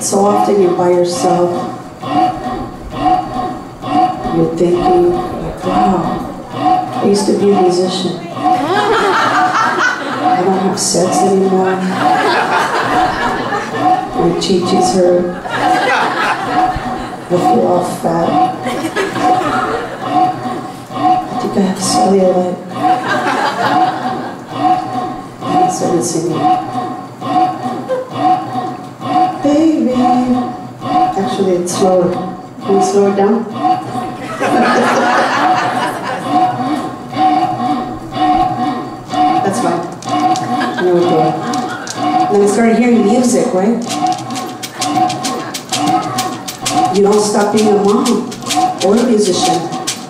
So often you're by yourself, you're thinking, like, wow, I used to be a musician. I don't have sex anymore. My chi-chis hurt. I feel all fat. I think I have cellulite. And I started singing. Baby. Actually, it's slower. Can we slow it down? That's fine. And then we go. And then I started hearing music, right? You don't stop being a mom or a musician.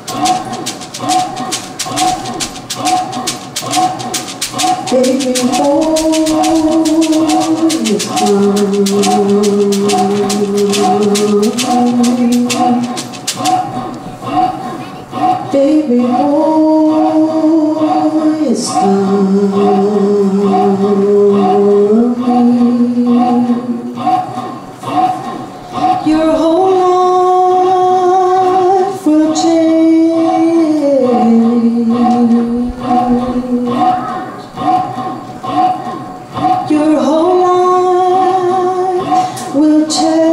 Baby boy is gone. Baby boy is gone. Your whole life will change. Your whole life will change.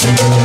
Thank